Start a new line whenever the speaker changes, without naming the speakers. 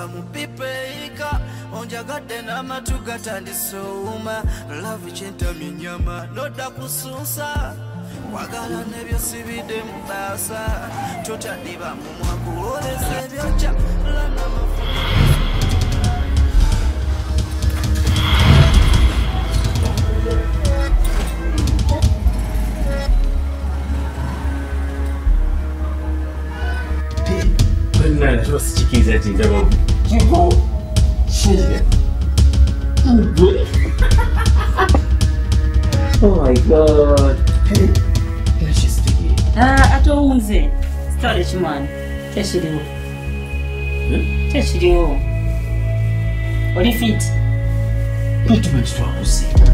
nga mupipeika onjagadde n'amatu gatandise owuma love kyentamya ennyama nodda kusuusa wagala nebyo sibidde mu baasa totandiba mu mwakuwoleza ebyokya
No, what's Chiqui's at the double? Chico, shit. Oh my god. Hey, that's just sticky.
Atonze. Stole chimani. Chashiriwo. Chashiriwo. Oli fit.
Not too much to see.